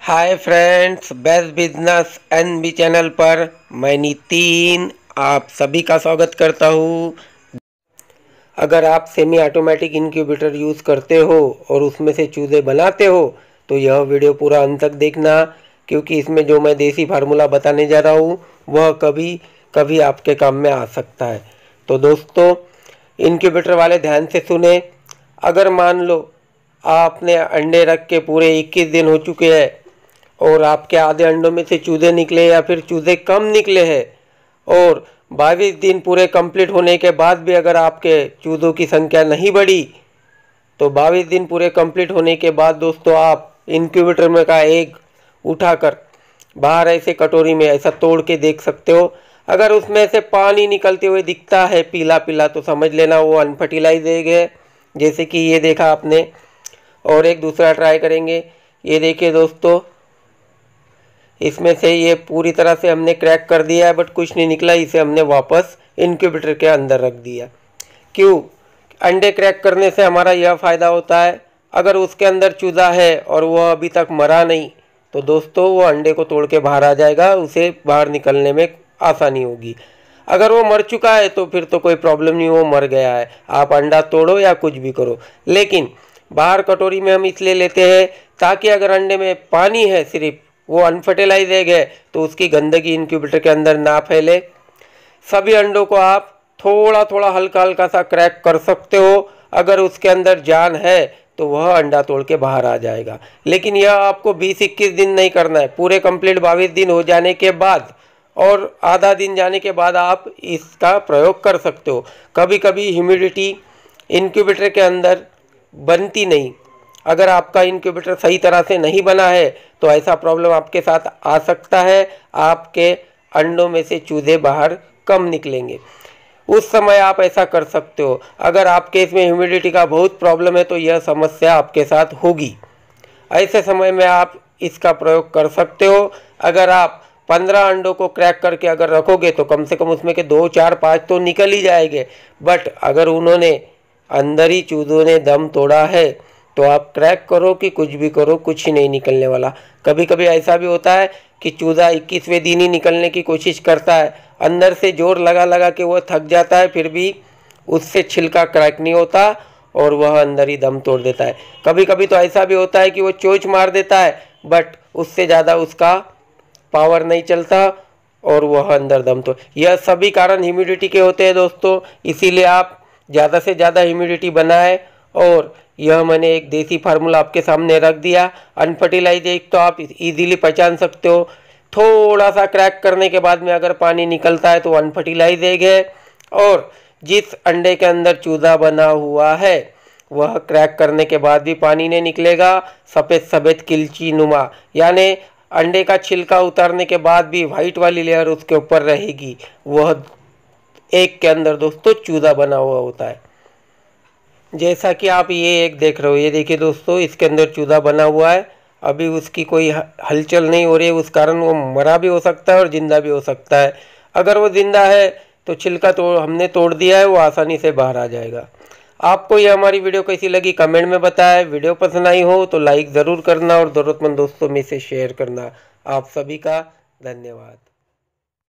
हाय friends, best business NB channel पर मैं नितिन आप सभी का स्वागत करता हूँ। अगर आप सेमी ऑटोमेटिक इनक्यूबेटर यूज़ करते हो और उसमें से चूज़े बनाते हो तो यह वीडियो पूरा अंत तक देखना, क्योंकि इसमें जो मैं देसी फार्मूला बताने जा रहा हूँ वह कभी कभी आपके काम में आ सकता है। तो दोस्तों, इनक्यूबेटर वाले ध्यान से सुने। अगर मान लो आपने अंडे रख के पूरे 21 दिन हो चुके हैं और आपके आधे अंडों में से चूजे निकले या फिर चूजे कम निकले हैं और 22 दिन पूरे कंप्लीट होने के बाद भी अगर आपके चूज़ों की संख्या नहीं बढ़ी तो 22 दिन पूरे कंप्लीट होने के बाद दोस्तों आप इनक्यूबेटर में का एग उठाकर बाहर ऐसे कटोरी में ऐसा तोड़ के देख सकते हो। अगर उसमें से पानी निकलते हुए दिखता है पीला पीला तो समझ लेना वो अनफर्टिलाइज एग है, जैसे कि ये देखा आपने। और एक दूसरा ट्राई करेंगे। ये देखिए दोस्तों, इसमें से ये पूरी तरह से हमने क्रैक कर दिया है बट कुछ नहीं निकला, इसे हमने वापस इनक्यूबेटर के अंदर रख दिया। क्यों? अंडे क्रैक करने से हमारा यह फ़ायदा होता है, अगर उसके अंदर चूज़ा है और वह अभी तक मरा नहीं तो दोस्तों वो अंडे को तोड़ के बाहर आ जाएगा, उसे बाहर निकलने में आसानी होगी। अगर वो मर चुका है तो फिर तो कोई प्रॉब्लम नहीं, वो मर गया है, आप अंडा तोड़ो या कुछ भी करो। लेकिन बाहर कटोरी में हम इसलिए लेते हैं ताकि अगर अंडे में पानी है, सिर्फ वो अनफर्टिलाइज एग है, तो उसकी गंदगी इनक्यूबेटर के अंदर ना फैले। सभी अंडों को आप थोड़ा थोड़ा हल्का हल्का सा क्रैक कर सकते हो। अगर उसके अंदर जान है तो वह अंडा तोड़ के बाहर आ जाएगा। लेकिन यह आपको 20-21 दिन नहीं करना है, पूरे कंप्लीट 22 दिन हो जाने के बाद और आधा दिन जाने के बाद आप इसका प्रयोग कर सकते हो। कभी कभी ह्यूमिडिटी इनक्यूबेटर के अंदर बनती नहीं, अगर आपका इनक्यूबेटर सही तरह से नहीं बना है तो ऐसा प्रॉब्लम आपके साथ आ सकता है, आपके अंडों में से चूजे बाहर कम निकलेंगे। उस समय आप ऐसा कर सकते हो। अगर आपके इसमें ह्यूमिडिटी का बहुत प्रॉब्लम है तो यह समस्या आपके साथ होगी। ऐसे समय में आप इसका प्रयोग कर सकते हो। अगर आप 15 अंडों को क्रैक करके अगर रखोगे तो कम से कम उसमें के 2, 4, 5 तो निकल ही जाएंगे। बट अगर उन्होंने अंदर ही चूज़ों ने दम तोड़ा है तो आप क्रैक करो कि कुछ भी करो, कुछ ही नहीं निकलने वाला। कभी कभी ऐसा भी होता है कि चूज़ा 21वें दिन ही निकलने की कोशिश करता है, अंदर से जोर लगा लगा के वो थक जाता है, फिर भी उससे छिलका क्रैक नहीं होता और वह अंदर ही दम तोड़ देता है। कभी कभी तो ऐसा भी होता है कि वो चोंच मार देता है बट उससे ज़्यादा उसका पावर नहीं चलता और वह अंदर दम तोड़। यह सभी कारण ह्यूमिडिटी के होते हैं दोस्तों, इसीलिए आप ज़्यादा से ज़्यादा ह्यूमिडिटी बनाएं। और यह मैंने एक देसी फार्मूला आपके सामने रख दिया। अनफर्टिलाइज एग तो आप इजीली पहचान सकते हो, थोड़ा सा क्रैक करने के बाद में अगर पानी निकलता है तो अनफर्टिलाइज एग है। और जिस अंडे के अंदर चूज़ा बना हुआ है वह क्रैक करने के बाद भी पानी नहीं निकलेगा, सफ़ेद सफ़ेद किलची नुमा, यानी अंडे का छिलका उतारने के बाद भी वाइट वाली लेयर उसके ऊपर रहेगी, वह एग के अंदर दोस्तों चूज़ा बना हुआ होता है। जैसा कि आप ये एक देख रहे हो, ये देखिए दोस्तों, इसके अंदर चूज़ा बना हुआ है, अभी उसकी कोई हलचल नहीं हो रही है, उस कारण वो मरा भी हो सकता है और ज़िंदा भी हो सकता है। अगर वो ज़िंदा है तो छिलका तो हमने तोड़ दिया है, वो आसानी से बाहर आ जाएगा। आपको ये हमारी वीडियो कैसी लगी कमेंट में बताएं। वीडियो पसंद आई हो तो लाइक ज़रूर करना और ज़रूरतमंद दोस्तों में से शेयर करना। आप सभी का धन्यवाद।